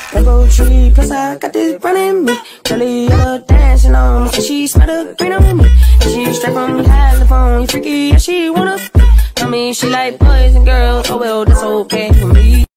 Rainbow tree, plus I got this running me. Curly yellow dancing on me, she smell the green on me. And she straight from California, freaky, yeah, she wanna. Tell me she like boys and girls, oh well, that's okay for me.